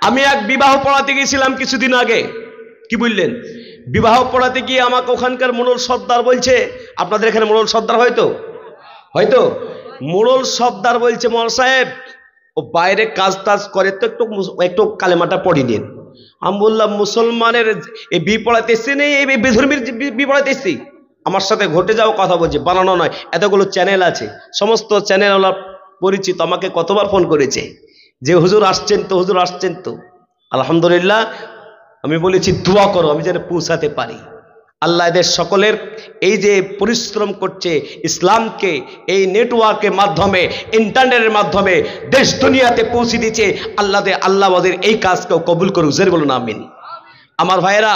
আমি এক বিবাহ পড়াতে গিয়েছিলাম কিছুদিন আগে। কি বললেন? বিবাহ পড়াতে গিয়ে আমাকে ওখানকার মোড়ল সর্দার বলছে, আপনাদের এখানে মোড়ল সর্দার হয়তো হয়তো মোড়ল সর্দার বলছে, মোড়ল সাহেব ও বাইরে কাজ টাজ করে তো একটু একটু কালেমাটা পড়ি নিন। আমি বললাম, মুসলমানের এই বি পড়াতে এসছি নেই, এই বেধর্মীর বি পড়াতে এসছি? আমার সাথে ঘটে যাওয়া কথা বলছে, বানানো নয়। এতগুলো চ্যানেল আছে, সমস্ত চ্যানেল ওরা পরিচিত, আমাকে কতবার ফোন করেছে যে হুজুর আসছেন তো, হুজুর আসছেন তো। আলহামদুলিল্লাহ, আমি বলেছি দোয়া করো আমি যেন পৌঁছাতে পারি। আল্লাহ এদের সকলের এই যে পরিশ্রম করছে ইসলামকে এই নেটওয়ার্কের মাধ্যমে, ইন্টারনেটের মাধ্যমে দেশ দুনিয়াতে পৌঁছে দিচ্ছে, আল্লাহ ওদের এই কাজকেও কবুল করুক। জোরে বলুন আমিন। আমার ভাইয়েরা,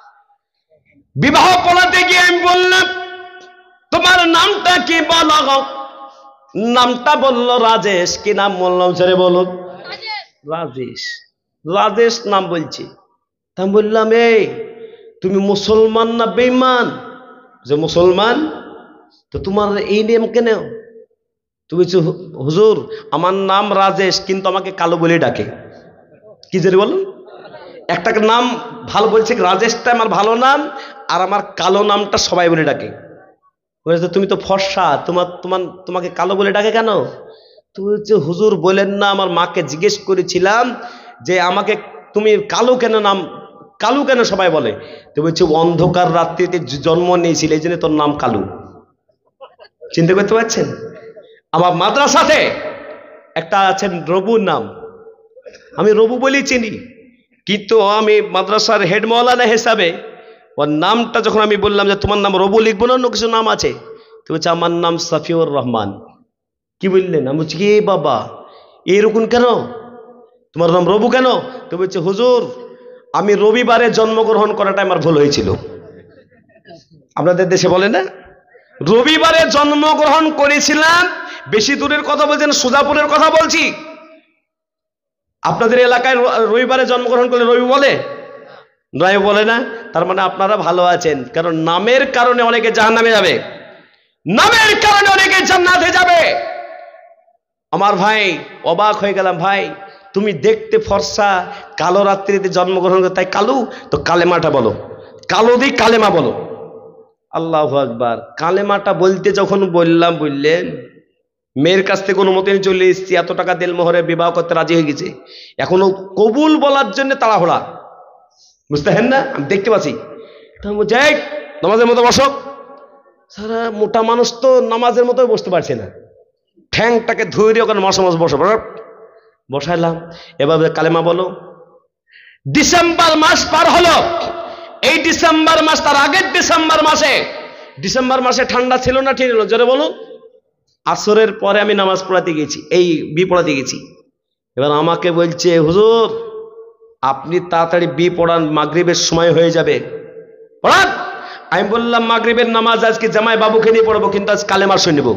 বিবাহ পড়াতে গিয়ে আমি বললাম, তোমার নামটা কি বলো? নামটা বললো রাজেশ। কি নাম বললাম? জোরে বলুন। রাজেশ। রাজেশ নাম বলছি। তা বললাম, এই তুমি মুসলমান না বেঈমান? যে মুসলমান। তো তোমার এই নাম কেন? তুমি হুজুর আমার নাম রাজেশ, কিন্তু আমাকে কালো বলে ডাকে। কি যে বলুন, একটা নাম ভালো বলছে, রাজেশটা আমার ভালো নাম, আর আমার কালো নামটা সবাই বলে ডাকে। বলেছে তুমি তো ফর্সা, তোমাকে কালো বলে ডাকে কেন? তুমি হচ্ছে হুজুর বলেন না, আমার মাকে জিজ্ঞেস করেছিলাম যে আমাকে তুমি কালো কেন নাম, কালু কেন সবাই বলে? তো বলছে অন্ধকার রাত্রিতে জন্ম নিয়েছিল, এই জন্য তোর নাম কালু। চিন্তা করতে পারছেন? আমার মাদ্রাসাতে একটা আছেন রবু নাম, আমি রবু বলেই চিনি, কিন্তু আমি মাদ্রাসার হেড মাওলানা হিসাবে ওর নামটা যখন আমি বললাম যে তোমার নাম রবু লিখবো না, অন্য কিছু নাম আছে, তো বলছে আমার নাম সাফিউর রহমান। কি বললেন? আমি বলছি কি বাবা এরকম কেন, তোমার নাম রবু কেন? তো বলছে হুজুর আমি রবিবারে জন্মগ্রহণ করাটা আমার ভুল হয়েছিল। আপনাদের দেশে বলে না, রবিবারে জন্মগ্রহণ করেছিলাম। বেশি দূরের কথা বলছেন, সুজাপুরের কথা বলছি। আপনাদের এলাকায় রবিবারে জন্মগ্রহণ করলে রবি বলে? নয় বলে না। তার মানে আপনারা ভালো আছেন, কারণ নামের কারণে অনেকে জাহান্নামে যাবে, নামের কারণে অনেকে জান্নাতে যাবে। আমার ভাই অবাক হয়ে গেলাম, ভাই তুমি দেখতে ফর্সা, কালো রাত্রিতে জন্মগ্রহণ করে, তাই কালু? তো কালেমাটা বলো, কালো দি কালেমা বলো। আল্লাহু আকবার। কালেমাটা বলতে যখন বললাম, বললেন মেয়ের কাছ থেকে অনুমতি নিয়ে চলে এসেছি, এত টাকা দেল মোহরে বিবাহ করতে রাজি হয়ে গেছে, এখনো কবুল বলার জন্য তাড়াহুড়া। বুঝতে হেন না? আমি দেখতে পাচ্ছি। যাই নামাজের মতো বসো। সারা মোটা মানুষ তো নামাজের মতো বসতে পারছে না, ঠ্যাংটাকে ধরে ওখানে মাস বসো, বসাইলাম। এবার কালেমা বলো। ডিসেম্বর মাস পার হলো, এই ডিসেম্বর মাস, তার আগের ডিসেম্বর মাসে ঠান্ডা ছিল না? ঠিক হলো, জোরে বলুন। আসরের পরে আমি নামাজ পড়াতে গেছি, এই বি পড়াতে গেছি। এবার আমাকে বলছে হুজুর আপনি তাড়াতাড়ি বি পড়ান, মাগরিবের সময় হয়ে যাবে, পড়ান। আমি বললাম মাগরিবের নামাজ আজকে জামাই বাবুকে নিয়ে পড়বো, কিন্তু আজ কালেমা শুনে নেব।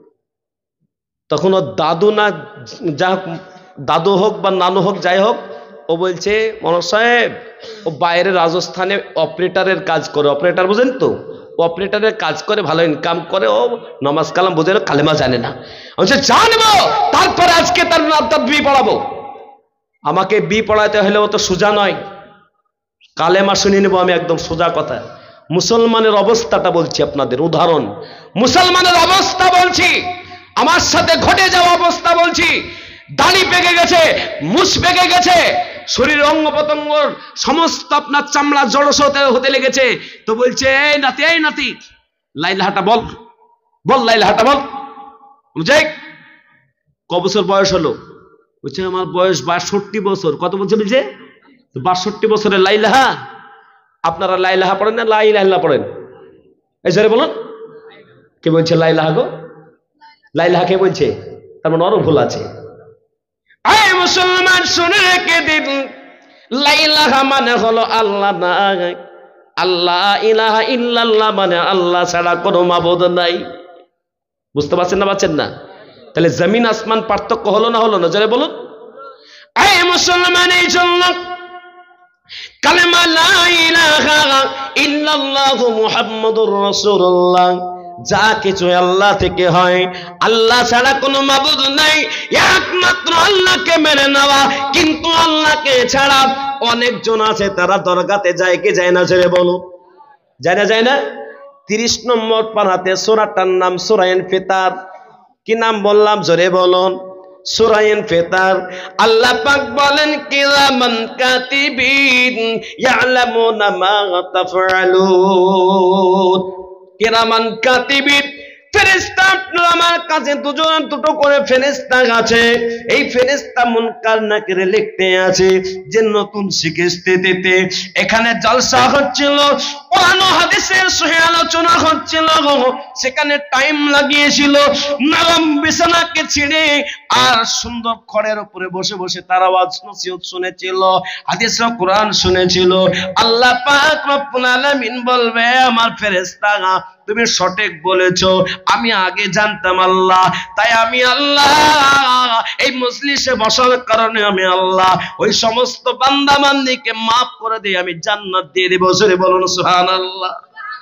তখন ও দাদু না, যা দাদু হোক বা নানু হোক, যাই হোক, ও বলছে মনোজ সাহেব ও বাইরে রাজস্থানে অপারেটরের কাজ করে, অপারেটর বুঝেন তো, অপারেটরের কাজ করে, ভালো ইনকাম করে, ও নামাজ কালাম বোঝে না, কালেমা জানে না। আমি বলছি জানবো, তারপরে আজকে তার বি পড়াবো। আমাকে বি পড়াতে হলে ও তো সোজা নয়, কালেমা শুনে নেবো আমি, একদম সোজা কথা। মুসলমানের অবস্থাটা বলছি আপনাদের, উদাহরণ মুসলমানের অবস্থা বলছি, আমার সাথে ঘটে যাওয়া অবস্থা বলছি। দাড়ি পেকে গেছে, মুছ পেকে গেছে, শরীর অঙ্গ প্রত্যঙ্গ সমস্ত আপনার চামড়া জড়স হতে লেগেছে। তো বলছে এই নাতি লাইলাহাটা বল, লাইলাহাটা বল। যাই ক বছর বয়স হলো? বলছে আমার বয়স 62 বছর। কত বলছে? বলছে 62 বছরের লাইলাহা। আপনারা লাইলাহা পড়েন না লা ইলাহা ইল্লাল্লাহ পড়েন? এই জোরে বলুন, কে বলছে লাইলাহা গো? লাইলাহা কে বলছে? তার মানে আরো ভুল আছে। আয় মুসলমান শুনে রেখে দিন, লাইলাহা মানে হলো আল্লাহ নাই, আল্লাহ ইলাহা ইল্লাল্লাহ মানে আল্লাহ ছাড়া কোনো মাবুদ নাই। বুঝতে পারছেন না? পারছেন না? তাহলে জমিন আসমান পার্থক্য হলো না? হলো না? জোরে বলুন। আয় মুসলমান, এই জন্য কালেমা লা ইলাহা ইল্লাল্লাহু মুহাম্মাদুর রাসূলুল্লাহ যা কিছু আল্লাহ থেকে হয়, আল্লাহ ছাড়া কোনো মাবুদ নাই, একমাত্র আল্লাহকে মেনে নেওয়া। কিন্তু আল্লাহকে ছাড়া অনেকজন আছে, তারা দরগাতে যায় কি যায় না? জোরে বলো, যায় না? যায় না? 30 নম্বর পারাতে সূরাটার নাম সূরা ইনফিতার। কি নাম বললাম? জোরে বলুন, সূরা ইনফিতার। আল্লাহ পাক বলেন কিরামান কাতিবিন ইয়ালামুনা মা তাফআলুন। কিরামান কাতিবিন, ফেরেশতা, আমার কাছে দুটো করে ফেরেশতা আছে। এই ফেরেশতা মুনকার নাকির লিখতে আছে যে নতুন শিক্ষার্থীতে এখানে জলসা হচ্ছিল, কোরআন ও হাদিসের সহিহ আলোচনা হচ্ছিল, সেখানে টাইম লাগিয়েছিল। নরম বিছানাকে ছিঁড়ে আর সুন্দর খড়ের উপরে বসে বসে তারা ওয়াজ নসিহত শুনেছিল, হাদিস ও কোরআন শুনেছিল। আল্লাহ পাক রব্বুল আলামিন বলবে, আমার ফেরেশতা তুমি সঠিক বলেছো, আমি আগে জানতাম আল্লাহ, তাই আমি আল্লাহ এই মজলিসে বসার কারণে আমি আল্লাহ ওই সমস্ত বান্দা বান্দীকে মাফ করে দিয়ে আমি জান্নাত দিয়ে দেব। জোরে বলুন সুবহানাল্লাহ।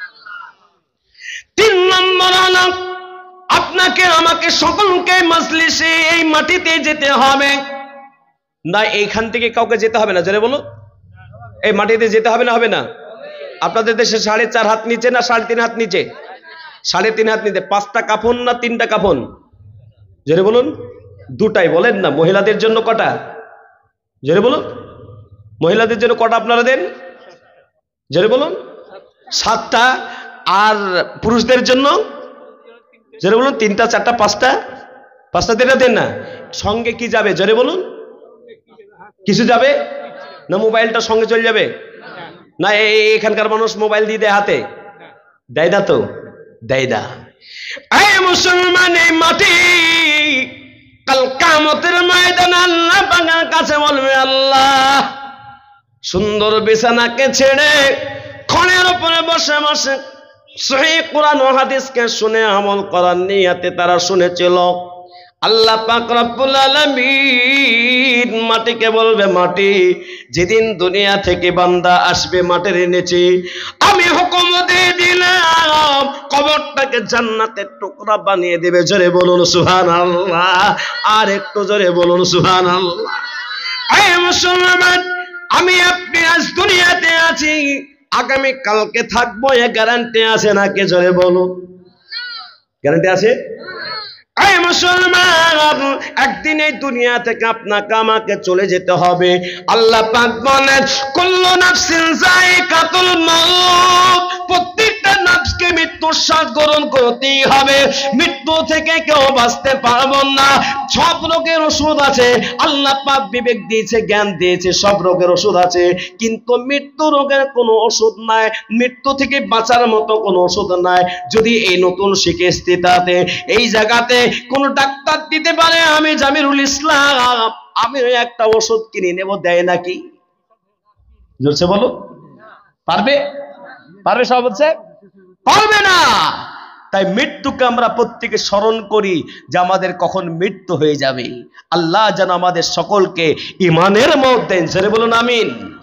3 নম্বর হলো আপনাকে আমাকে সকলকে মজলিসে এই মাটিতে যেতে হবে না, এইখান থেকে কাউকে যেতে হবে না। জোরে বলুন, এই মাটিতে যেতে হবে না? হবে না? আপনাদের দেশে 4.5 হাত নিচে না 3.5 হাত নিচে? 3.5 হাত নিচে। 5টা কাফন না 3টা কাফন? জোরে বলুন। 2টাই বলেন না? মহিলাদের জন্য কটা? জোরে বলুন। মহিলাদের জন্য কটা আপনারা দেন? জোরে বলুন। 7টা। আর পুরুষদের জন্য? জোরে বলুন। 3টা, 4টা, 5টা? 5টা দেন না? সঙ্গে কি যাবে? জোরে বলুন। কিছু যাবে না? মোবাইলটা সঙ্গে চলে যাবে না? এখানকার মানুষ মোবাইল দিয়ে দেয় হাতে? দেয় না তো? দেয় না। এই মুসলমান, এই মাটি কাল কিয়ামতের ময়দানে আল্লাহ পাকের কাছে বলবে, আল্লাহ সুন্দর বিছানাকে ছেড়ে খড়ের উপরে বসে বসে সহিহ কোরআন ও হাদিসকে শুনে আমল করার নিয়তে তারা শুনেছিল। আল্লাহ পাক রব্বুল আলামিন মাটিকে বলবে, মাটি যেদিন দুনিয়া থেকে বান্দা আসবে মাটির নিচে আমি হুকুম দিয়ে দিলাম কবরটাকে জান্নাতের টুকরা বানিয়ে দেবে। জোরে বলুন সুবহানাল্লাহ। আর একটু জোরে বলুন সুবহানাল্লাহ। এই মুসলমান, আমি আপনি আজ দুনিয়াতে আছি, আগামী কালকে থাকবো, এ গ্যারান্টি আছে নাকি? জোরে বলুন। গ্যারান্টি আছে? এই মুসলমান, একদিন এই দুনিয়া থেকে আপনাকে আমাকে চলে যেতে হবে। আল্লাহ পাক বলেন কুল্লু নাফসিন যায়িকাতুল মাউত, প্রত্যেকটা নাফসকে মৃত্যুর স্বাদ গ্রহণ করতেই হবে। মৃত্যু থেকে কেউ বাঁচতে পারবো না। সব রোগের ওষুধ আছে, আল্লাহ পাক বিবেক দিয়েছে, জ্ঞান দিয়েছে, সব রোগের ওষুধ আছে, কিন্তু মৃত্যু রোগের কোনো ওষুধ নাই, মৃত্যু থেকে বাঁচার মতো কোনো ওষুধ নাই। যদি এই নতুন চিকিৎসাতে এই জায়গাতে কোন ডাক্তার দিতে পারে, আমি জামিরুল ইসলাম আমি একটা ওষুধ কিনে নেব, দেয় নাকি? জোরছে বলো, পারবে? পারবে? সব হচ্ছে পারবে না। তাই মৃত্যুকে আমরা প্রত্যেকে স্মরণ করি যে আমাদের কখন মৃত্যু হয়ে যাবে। আল্লাহ যেন আমাদের সকলকে ঈমানের মত দেন। জোরে বলুন আমিন।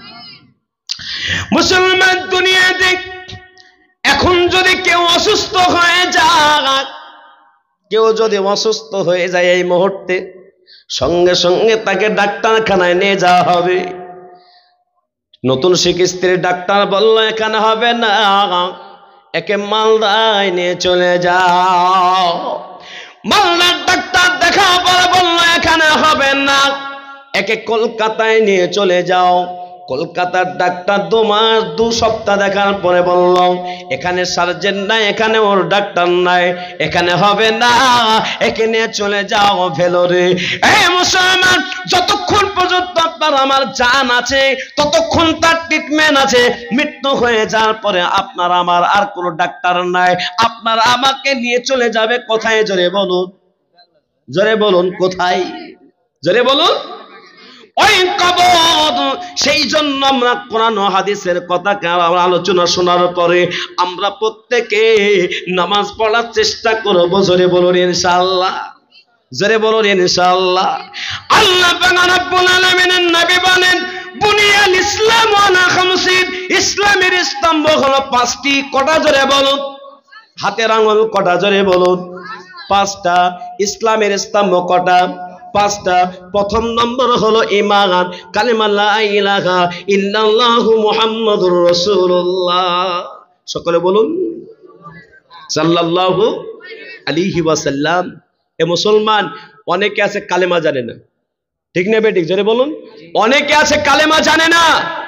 মুসলমান, দুনিয়াতে এখন যদি কেউ অসুস্থ হয়ে যায়, কেউ যদি অসুস্থ হয়ে যায় এই মুহূর্তে সঙ্গে সঙ্গে তাকে ডাক্তারখানায় নিয়ে যাওয়া হবে। নতুন চিকিৎসার ডাক্তার বলল এখানে হবে না, একে মালদায় নিয়ে চলে যাও। মালদার ডাক্তার দেখা পরে বলল এখানে হবে না, একে কলকাতায় নিয়ে চলে যাও। কলকাতার ডাক্তার 2 মাস 2 সপ্তাহ দেখার পরে বলল এখানে সার্জেন নাই, এখানে ওর ডাক্তার নাই, এখানে হবে না, একে নিয়ে চলে যাও ভেলোরে। এই মুসলমান, যতক্ষণ পর্যন্ত আপনার আমার জান আছে ততক্ষণ তার ট্রিটমেন্ট আছে। মৃত্যু হয়ে যাওয়ার পরে আপনার আমার আর কোনো ডাক্তার নাই, আপনার আমাকে নিয়ে চলে যাবে কোথায়? জোরে বলুন, জোরে বলুন, কোথায়? জোরে বলুন, ওই কবর। সেই জন্য আমরা কোরআন ও হাদিসের কথাকে আলোচনা শোনার পরে আমরা প্রত্যেকে নামাজ পড়ার চেষ্টা করব। জোরে বলুন ইনশাআল্লাহ, জোরে বলুন ইনশাআল্লাহ। আল্লাহ রাব্বুল আলামিনের নবী বলেন বুনিয়াল ইসলাম আলা খামসিন, ইসলামের স্তম্ভ হলো 5টি। কটা? জোরে বলুন। হাতের আঙুল কটা, জোরে বলুন? পাঁচটা। ইসলামের স্তম্ভ কটা? পাঁচটা। প্রথম নম্বর হলো ঈমান, কালিমা লা ইলাহা ইল্লাল্লাহু মুহাম্মাদুর রাসূলুল্লাহ। সকলে বলুন সাল্লাল্লাহু আলাইহি ওয়াসাল্লাম। এ মুসলমান, অনেকে আছে কালেমা জানে না, ঠিক না বেঠিক? জোরে বলুন। অনেকে আছে কালেমা জানে না।